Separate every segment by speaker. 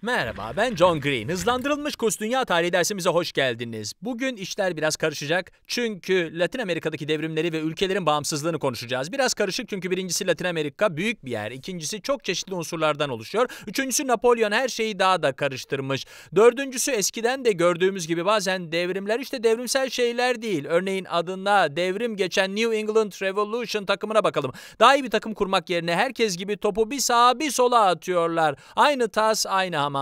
Speaker 1: Merhaba, ben John Green. Hızlandırılmış kurs dünya tarihi dersimize hoş geldiniz. Bugün işler biraz karışacak çünkü Latin Amerika'daki devrimleri ve ülkelerin bağımsızlığını konuşacağız. Biraz karışık çünkü birincisi Latin Amerika büyük bir yer. İkincisi çok çeşitli unsurlardan oluşuyor. Üçüncüsü Napolyon her şeyi daha da karıştırmış. Dördüncüsü eskiden de gördüğümüz gibi bazen devrimler işte devrimsel şeyler değil. Örneğin adına devrim geçen New England Revolution takımına bakalım. Daha iyi bir takım kurmak yerine herkes gibi topu bir sağa bir sola atıyorlar. Aynı tas, aynı hamam.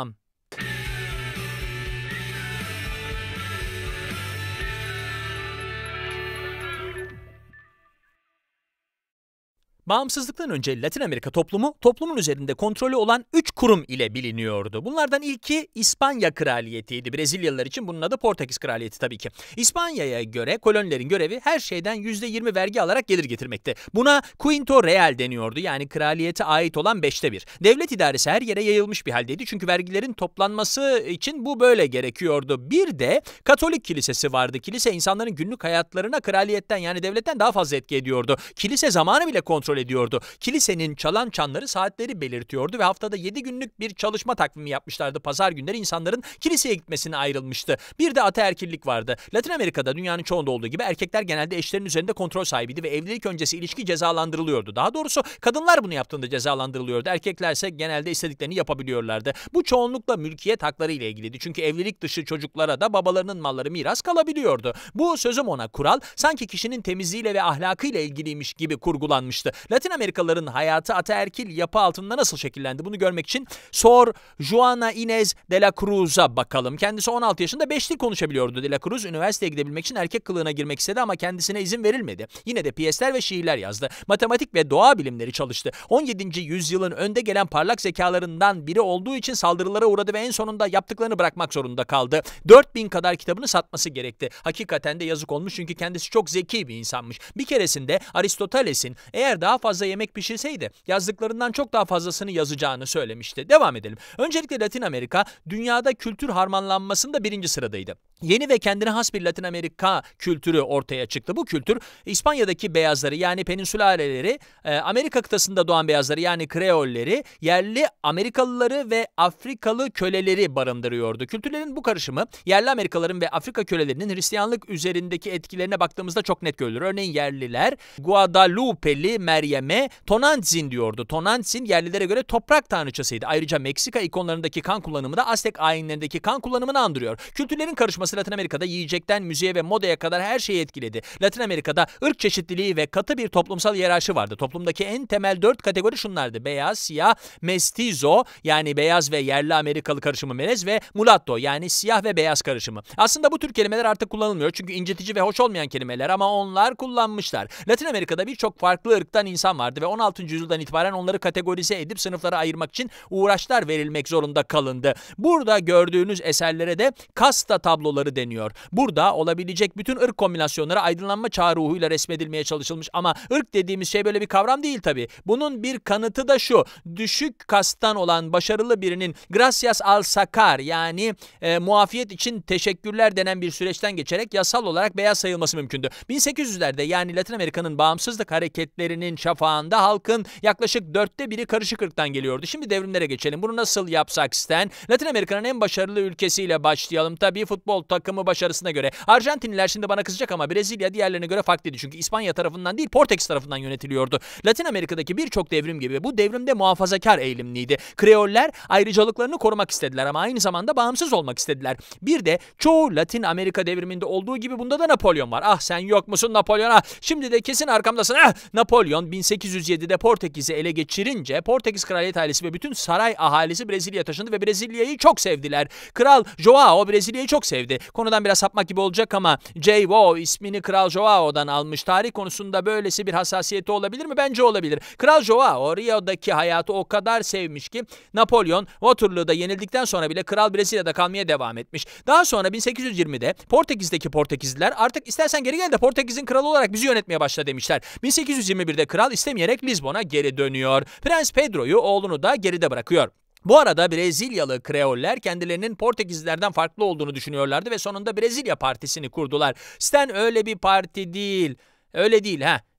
Speaker 1: Bağımsızlıktan önce Latin Amerika toplumu, toplumun üzerinde kontrolü olan 3 kurum ile biliniyordu. Bunlardan ilki İspanya Kraliyeti'ydi. Brezilyalılar için bunun adı Portekiz Kraliyeti tabii ki. İspanya'ya göre kolonilerin görevi her şeyden %20 vergi alarak gelir getirmekti. Buna Quinto Real deniyordu, yani kraliyete ait olan 1/5. Devlet idaresi her yere yayılmış bir haldeydi çünkü vergilerin toplanması için bu böyle gerekiyordu. Bir de Katolik kilisesi vardı. Kilise insanların günlük hayatlarına kraliyetten yani devletten daha fazla etki ediyordu. Kilise zamanı bile kontrol ediyordu. Kilisenin çalan çanları saatleri belirtiyordu ve haftada 7 günlük bir çalışma takvimi yapmışlardı. Pazar günleri insanların kiliseye gitmesine ayrılmıştı. Bir de ataerkillik vardı. Latin Amerika'da dünyanın çoğunda olduğu gibi erkekler genelde eşlerinin üzerinde kontrol sahibiydi ve evlilik öncesi ilişki cezalandırılıyordu. Daha doğrusu kadınlar bunu yaptığında cezalandırılıyordu. Erkeklerse genelde istediklerini yapabiliyorlardı. Bu çoğunlukla mülkiyet hakları ile ilgiliydi. Çünkü evlilik dışı çocuklara da babalarının malları miras kalabiliyordu. Bu sözüm ona kural sanki kişinin temizliğiyle ve ahlakıyla ilgiliymiş gibi kurgulanmıştı. Latin Amerikalıların hayatı ataerkil yapı altında nasıl şekillendi bunu görmek için Sor Juana Inés de la Cruz'a bakalım. Kendisi 16 yaşında 5 dil konuşabiliyordu. De la Cruz üniversiteye gidebilmek için erkek kılığına girmek istedi ama kendisine izin verilmedi. Yine de piyesler ve şiirler yazdı. Matematik ve doğa bilimleri çalıştı. 17. yüzyılın önde gelen parlak zekalarından biri olduğu için saldırılara uğradı ve en sonunda yaptıklarını bırakmak zorunda kaldı. 4000 kadar kitabını satması gerekti. Hakikaten de yazık olmuş çünkü kendisi çok zeki bir insanmış. Bir keresinde Aristoteles'in eğer daha fazla yemek pişirseydi yazdıklarından çok daha fazlasını yazacağını söylemişti. Devam edelim. Öncelikle Latin Amerika dünyada kültür harmanlanmasında birinci sıradaydı. Yeni ve kendine has bir Latin Amerika kültürü ortaya çıktı. Bu kültür İspanya'daki beyazları yani peninsülareleri, Amerika kıtasında doğan beyazları yani Kreolleri, yerli Amerikalıları ve Afrikalı köleleri barındırıyordu. Kültürlerin bu karışımı yerli Amerikalıların ve Afrika kölelerinin Hristiyanlık üzerindeki etkilerine baktığımızda çok net görülür. Örneğin yerliler Guadalupeli Meryem'e Tonantzin diyordu. Tonantzin yerlilere göre toprak tanrıçasıydı. Ayrıca Meksika ikonlarındaki kan kullanımı da Aztek ayinlerindeki kan kullanımını andırıyor. Kültürlerin karışması Latin Amerika'da yiyecekten müziğe ve modaya kadar her şeyi etkiledi. Latin Amerika'da ırk çeşitliliği ve katı bir toplumsal hiyerarşi vardı. Toplumdaki en temel 4 kategori şunlardı: beyaz, siyah, mestizo yani beyaz ve yerli Amerikalı karışımı melez ve mulatto yani siyah ve beyaz karışımı. Aslında bu tür kelimeler artık kullanılmıyor çünkü incitici ve hoş olmayan kelimeler ama onlar kullanmışlar. Latin Amerika'da birçok farklı ırktan insan vardı ve 16. yüzyıldan itibaren onları kategorize edip sınıflara ayırmak için uğraşlar verilmek zorunda kalındı. Burada gördüğünüz eserlere de kasta tabloları deniyor. Burada olabilecek bütün ırk kombinasyonları aydınlanma çağı ruhuyla resmedilmeye çalışılmış ama ırk dediğimiz şey böyle bir kavram değil tabii. Bunun bir kanıtı da şu: düşük kastan olan başarılı birinin gracias al sacar yani muafiyet için teşekkürler denen bir süreçten geçerek yasal olarak beyaz sayılması mümkündü. 1800'lerde yani Latin Amerika'nın bağımsızlık hareketlerinin şafağında halkın yaklaşık 1/4'ü karışık ırktan geliyordu. Şimdi devrimlere geçelim. Bunu nasıl yapsak Stan? Latin Amerika'nın en başarılı ülkesiyle başlayalım. Tabii futbol takımı başarısına göre. Arjantinliler şimdi bana kızacak ama Brezilya diğerlerine göre farklıydı. Çünkü İspanya tarafından değil Portekiz tarafından yönetiliyordu. Latin Amerika'daki birçok devrim gibi bu devrimde muhafazakar eğilimliydi. Kreoller ayrıcalıklarını korumak istediler ama aynı zamanda bağımsız olmak istediler. Bir de çoğu Latin Amerika devriminde olduğu gibi bunda da Napolyon var. Ah sen yok musun Napolyon? Ah şimdi de kesin arkamdasın. Ah Napolyon 1807'de Portekiz'i ele geçirince Portekiz kraliyet ailesi ve bütün saray ahalisi Brezilya'ya taşındı ve Brezilya'yı çok sevdiler. Kral Joao Brezilya'yı çok sevdi. Konudan biraz sapmak gibi olacak ama J.O. ismini Kral Joao'dan almış. Tarih konusunda böylesi bir hassasiyeti olabilir mi? Bence olabilir. Kral Joao Rio'daki hayatı o kadar sevmiş ki Napolyon Waterloo'da yenildikten sonra bile Kral Brezilya'da kalmaya devam etmiş. Daha sonra 1820'de Portekiz'deki Portekizliler artık istersen geri gel de Portekiz'in kralı olarak bizi yönetmeye başla demişler. 1821'de kral istemeyerek Lizbon'a geri dönüyor. Prens Pedro'yu oğlunu da geride bırakıyor. Bu arada Brezilyalı Kreoller kendilerinin Portekizlilerden farklı olduğunu düşünüyorlardı ve sonunda Brezilya Partisi'ni kurdular. Stan öyle bir parti değil. Öyle değil ha.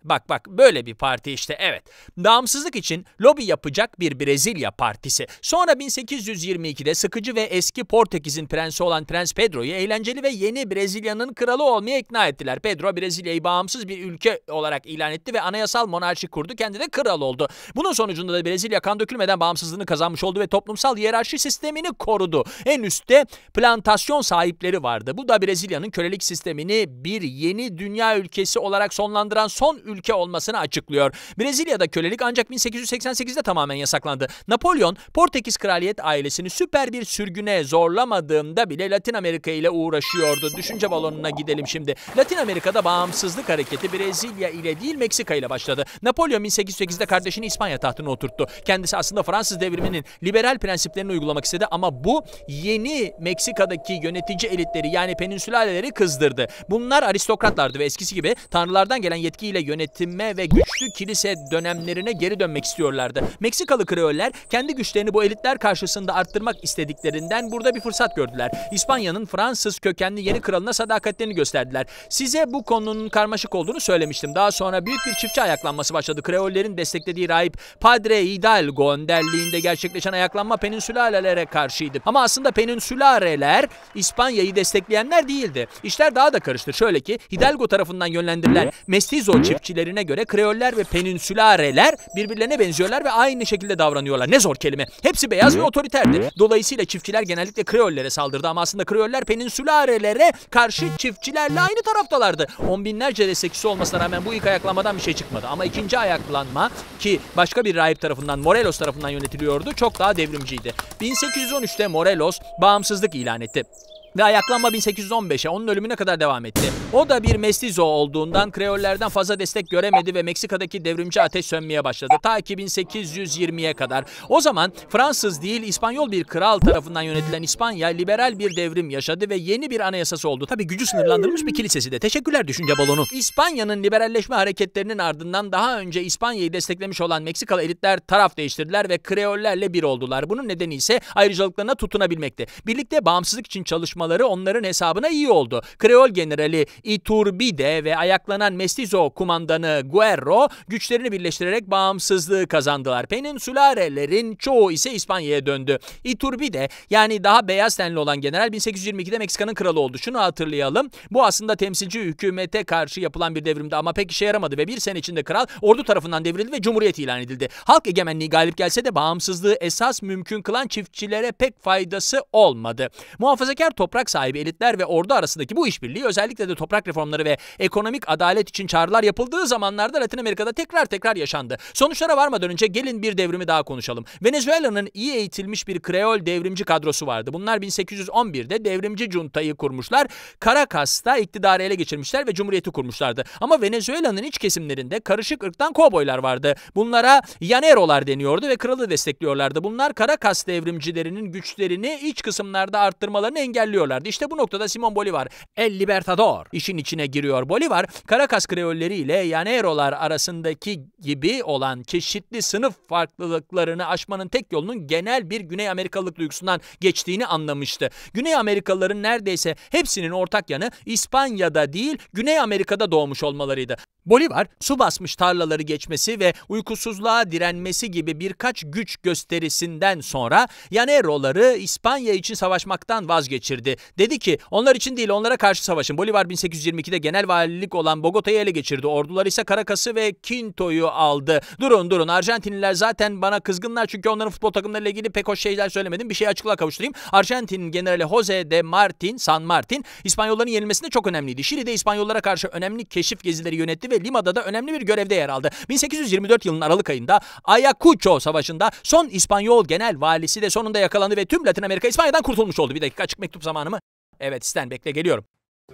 Speaker 1: Bak böyle bir parti işte, evet. Bağımsızlık için lobi yapacak bir Brezilya partisi. Sonra 1822'de sıkıcı ve eski Portekiz'in prensi olan Prens Pedro'yu eğlenceli ve yeni Brezilya'nın kralı olmaya ikna ettiler. Pedro Brezilya'yı bağımsız bir ülke olarak ilan etti ve anayasal monarşi kurdu. Kendi de kral oldu. Bunun sonucunda da Brezilya kan dökülmeden bağımsızlığını kazanmış oldu ve toplumsal hiyerarşi sistemini korudu. En üstte plantasyon sahipleri vardı. Bu da Brezilya'nın kölelik sistemini bir yeni dünya ülkesi olarak sonlandıran son ülke olmasını açıklıyor. Brezilya'da kölelik ancak 1888'de tamamen yasaklandı. Napolyon, Portekiz kraliyet ailesini süper bir sürgüne zorlamadığında bile Latin Amerika ile uğraşıyordu. Düşünce balonuna gidelim şimdi. Latin Amerika'da bağımsızlık hareketi Brezilya ile değil Meksika ile başladı. Napolyon 1808'de kardeşini İspanya tahtına oturttu. Kendisi aslında Fransız devriminin liberal prensiplerini uygulamak istedi ama bu yeni Meksika'daki yönetici elitleri yani peninsülaleleri kızdırdı. Bunlar aristokratlardı ve eskisi gibi tanrılardan gelen yetkiyle yönetime ve güçlü kilise dönemlerine geri dönmek istiyorlardı. Meksikalı kreoller kendi güçlerini bu elitler karşısında arttırmak istediklerinden burada bir fırsat gördüler. İspanya'nın Fransız kökenli yeni kralına sadakatlerini gösterdiler. Size bu konunun karmaşık olduğunu söylemiştim. Daha sonra büyük bir çiftçi ayaklanması başladı. Kreollerin desteklediği rahip Padre Hidalgo önderliğinde gerçekleşen ayaklanma peninsülalelere karşıydı. Ama aslında peninsülareler İspanya'yı destekleyenler değildi. İşler daha da karıştı. Şöyle ki Hidalgo tarafından yönlendirilen mestizo çiftçilerine göre kreoller ve peninsülareler birbirlerine benziyorlar ve aynı şekilde davranıyorlar. Ne zor kelime. Hepsi beyaz ve otoriterdi. Dolayısıyla çiftçiler genellikle kreollere saldırdı ama aslında kreoller peninsülarelere karşı çiftçilerle aynı taraftalardı. On binlerce destekçisi olmasına rağmen bu ilk ayaklanmadan bir şey çıkmadı. Ama ikinci ayaklanma ki başka bir rahip tarafından Morelos tarafından yönetiliyordu çok daha devrimciydi. 1813'te Morelos bağımsızlık ilan etti. Ve ayaklanma 1815'e onun ölümüne kadar devam etti. O da bir mestizo olduğundan kreollerden fazla destek göremedi ve Meksika'daki devrimci ateş sönmeye başladı. Ta ki 1820'ye kadar. O zaman Fransız değil İspanyol bir kral tarafından yönetilen İspanya liberal bir devrim yaşadı ve yeni bir anayasası oldu. Tabii gücü sınırlandırılmış bir kilisesi de. Teşekkürler düşünce balonu. İspanya'nın liberalleşme hareketlerinin ardından daha önce İspanya'yı desteklemiş olan Meksikalı elitler taraf değiştirdiler ve kreollerle bir oldular. Bunun nedeni ise ayrıcalıklarına tutunabilmekti. Birlikte bağımsızlık için çalışmaları onların hesabına iyi oldu. Kreol generali Iturbide ve ayaklanan mestizo kumandanı Guerro güçlerini birleştirerek bağımsızlığı kazandılar. Peninsularelerin çoğu ise İspanya'ya döndü. Iturbide yani daha beyaz tenli olan general 1822'de Meksika'nın kralı oldu. Şunu hatırlayalım. Bu aslında temsilci hükümete karşı yapılan bir devrimdi ama pek işe yaramadı ve bir sene içinde kral ordu tarafından devrildi ve cumhuriyet ilan edildi. Halk egemenliği galip gelse de bağımsızlığı esas mümkün kılan çiftçilere pek faydası olmadı. Muhafazakar toprak sahibi elitler ve ordu arasındaki bu işbirliği özellikle de toprak reformları ve ekonomik adalet için çağrılar yapıldığı zamanlarda Latin Amerika'da tekrar yaşandı. Sonuçlara varmadan önce gelin bir devrimi daha konuşalım. Venezuela'nın iyi eğitilmiş bir kreol devrimci kadrosu vardı. Bunlar 1811'de devrimci juntayı kurmuşlar. Caracas'ta iktidarı ele geçirmişler ve cumhuriyeti kurmuşlardı. Ama Venezuela'nın iç kesimlerinde karışık ırktan kovboylar vardı. Bunlara llanerolar deniyordu ve kralı destekliyorlardı. Bunlar Caracas devrimcilerinin güçlerini iç kısımlarda arttırmalarını engelliyorlardı. İşte bu noktada Simón Bolívar, El Libertador işin içine giriyor. Bolívar, Caracas kreolleri ile llanerolar arasındaki gibi olan çeşitli sınıf farklılıklarını aşmanın tek yolunun genel bir Güney Amerikalılık duygusundan geçtiğini anlamıştı. Güney Amerikalıların neredeyse hepsinin ortak yanı İspanya'da değil Güney Amerika'da doğmuş olmalarıydı. Bolívar, su basmış tarlaları geçmesi ve uykusuzluğa direnmesi gibi birkaç güç gösterisinden sonra llaneroları İspanya için savaşmaktan vazgeçirdi. Dedi ki onlar için değil onlara karşı savaşın. Bolívar 1822'de genel valilik olan Bogota'yı ele geçirdi. Ordular ise Caracas'ı ve Quito'yu aldı. Durun Arjantinliler zaten bana kızgınlar çünkü onların futbol takımlarıyla ilgili pek hoş şeyler söylemedim. Bir şey açıklığa kavuşturayım. Arjantin'in generali José de San Martín İspanyolların yenilmesinde çok önemliydi. Şili'de İspanyollara karşı önemli keşif gezileri yönetti ve Lima'da da önemli bir görevde yer aldı. 1824 yılının Aralık ayında Ayacucho Savaşı'nda son İspanyol genel valisi de sonunda yakalandı ve tüm Latin Amerika İspanya'dan kurtulmuş oldu. Bir dakika açık mektup zamanı mı? Evet Stan bekle geliyorum.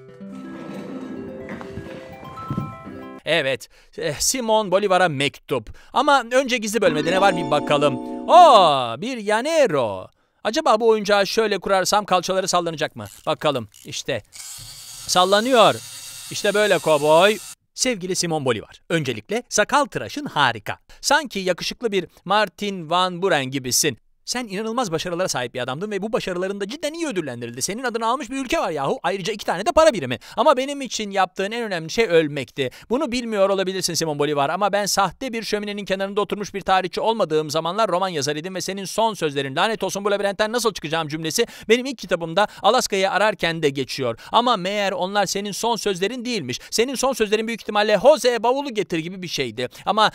Speaker 1: Evet, Simón Bolívar'a mektup. Ama önce gizli bölmede ne var bir bakalım. Bir llanero. Acaba bu oyuncağı şöyle kurarsam kalçaları sallanacak mı? Bakalım işte. Sallanıyor. İşte böyle kovboy. Sevgili Simón Bolívar, öncelikle sakal tıraşın harika. Sanki yakışıklı bir Martin Van Buren gibisin. Sen inanılmaz başarılara sahip bir adamdın ve bu başarıların da cidden iyi ödüllendirildi. Senin adını almış bir ülke var yahu. Ayrıca 2 tane de para birimi. Ama benim için yaptığın en önemli şey ölmekti. Bunu bilmiyor olabilirsin Simon Bolivar ama ben sahte bir şöminenin kenarında oturmuş bir tarihçi olmadığım zamanlar roman yazarıydım ve senin son sözlerin lanet olsun bu labirentten nasıl çıkacağım cümlesi benim ilk kitabımda Alaska'yı ararken de geçiyor. Ama meğer onlar senin son sözlerin değilmiş. Senin son sözlerin büyük ihtimalle Jose bavulu getir gibi bir şeydi. Ama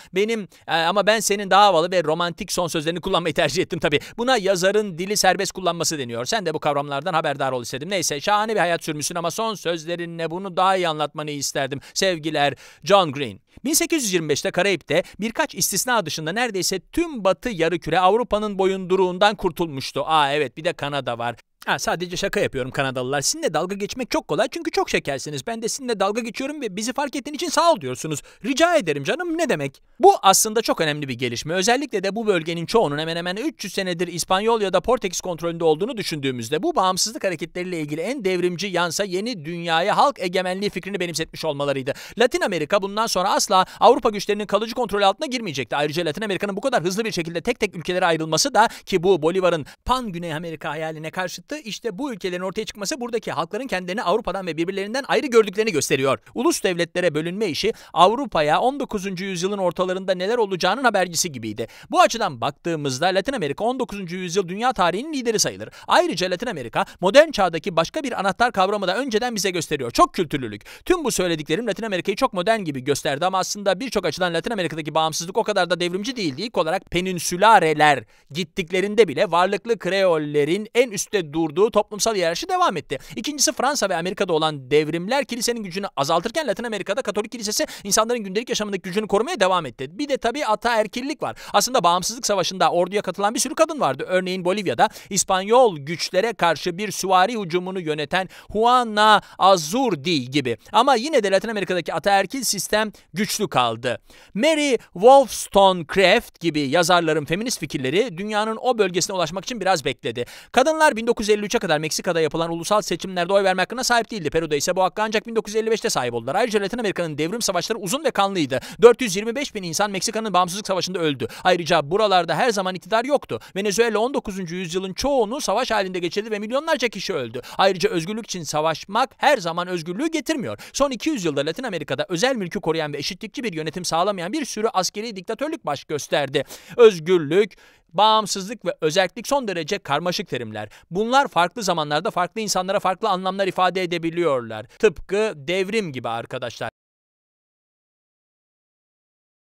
Speaker 1: ben senin daha havalı ve romantik son sözlerini kullanmayı tercih ettim tabii. Buna yazarın dili serbest kullanması deniyor. Sen de bu kavramlardan haberdar ol istedim. Neyse şahane bir hayat sürmüşsün ama son sözlerinle bunu daha iyi anlatmanı isterdim. Sevgiler, John Green. 1825'te Karayip'te birkaç istisna dışında neredeyse tüm batı yarıküre Avrupa'nın boyunduruğundan kurtulmuştu. Evet bir de Kanada var. Sadece şaka yapıyorum Kanadalılar. Sizinle dalga geçmek çok kolay çünkü çok şekersiniz. Ben de sizinle dalga geçiyorum ve bizi fark ettiğin için sağ ol diyorsunuz. Rica ederim canım ne demek? Bu aslında çok önemli bir gelişme. Özellikle de bu bölgenin çoğunun hemen hemen 300 senedir İspanyol ya da Portekiz kontrolünde olduğunu düşündüğümüzde bu bağımsızlık hareketleriyle ilgili en devrimci yansa yeni dünyaya halk egemenliği fikrini benimsetmiş olmalarıydı. Latin Amerika bundan sonra asla Avrupa güçlerinin kalıcı kontrolü altına girmeyecekti. Ayrıca Latin Amerika'nın bu kadar hızlı bir şekilde tek tek ülkelere ayrılması da ki bu Bolivar'ın Pan Güney Amerika hayaline karşıttı. İşte bu ülkelerin ortaya çıkması buradaki halkların kendilerini Avrupa'dan ve birbirlerinden ayrı gördüklerini gösteriyor. Ulus devletlere bölünme işi Avrupa'ya 19. yüzyılın ortalarında neler olacağının habercisi gibiydi. Bu açıdan baktığımızda Latin Amerika 19. yüzyıl dünya tarihinin lideri sayılır. Ayrıca Latin Amerika modern çağdaki başka bir anahtar kavramı da önceden bize gösteriyor. Çok kültürlülük. Tüm bu söylediklerim Latin Amerika'yı çok modern gibi gösterdi ama aslında birçok açıdan Latin Amerika'daki bağımsızlık o kadar da devrimci değildi. İlk olarak peninsülareler gittiklerinde bile varlıklı Kreollerin en üstte durduğu toplumsal hiyerarşi devam etti. İkincisi Fransa ve Amerika'da olan devrimler kilisenin gücünü azaltırken Latin Amerika'da Katolik kilisesi insanların gündelik yaşamındaki gücünü korumaya devam etti. Bir de tabii ataerkillik var. Aslında bağımsızlık savaşında orduya katılan bir sürü kadın vardı. Örneğin Bolivya'da İspanyol güçlere karşı bir süvari hücumunu yöneten Juana Azurdi gibi. Ama yine de Latin Amerika'daki ataerkil sistem güçlü kaldı. Mary Wollstonecraft gibi yazarların feminist fikirleri dünyanın o bölgesine ulaşmak için biraz bekledi. Kadınlar 1953'e kadar Meksika'da yapılan ulusal seçimlerde oy verme hakkına sahip değildi. Peru'da ise bu hakkı ancak 1955'te sahip oldular. Ayrıca Latin Amerika'nın devrim savaşları uzun ve kanlıydı. 425 bin insan Meksika'nın bağımsızlık savaşında öldü. Ayrıca buralarda her zaman iktidar yoktu. Venezuela 19. yüzyılın çoğunu savaş halinde geçirdi ve milyonlarca kişi öldü. Ayrıca özgürlük için savaşmak her zaman özgürlüğü getirmiyor. Son 200 yılda Latin Amerika'da özel mülkü koruyan ve eşitlikçi bir yönetim sağlamayan bir sürü askeri diktatörlük baş gösterdi. Özgürlük, bağımsızlık ve özerklik son derece karmaşık terimler. Bunlar farklı zamanlarda farklı insanlara farklı anlamlar ifade edebiliyorlar. Tıpkı devrim gibi arkadaşlar.